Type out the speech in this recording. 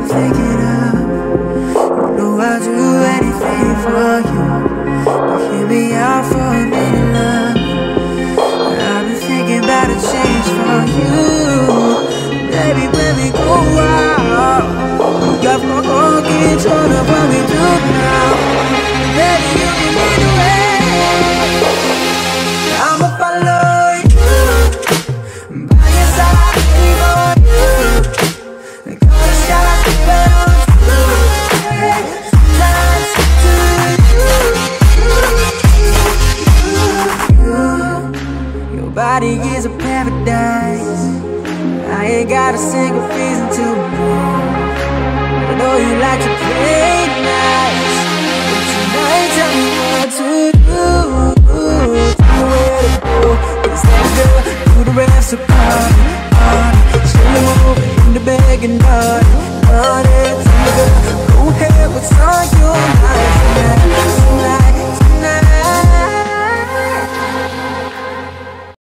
thinking of. You know I'll do anything for you, but hear me out for a minute, love. I've been thinking about a change for you. Baby, when we go out, you got my heart control of what we do now. Baby, you can lead the way. I'ma follow you, by your side, baby, for you. Call a shot, keep it on true. Sometimes to you, your body is a paradise. I ain't got a single reason to move. I know you like to play nice, but tonight tell me what to do. Tell me where to go, 'cause that girl do the rest of party. Show me moving in the bag and naughty. Tell me girl, go ahead, what's on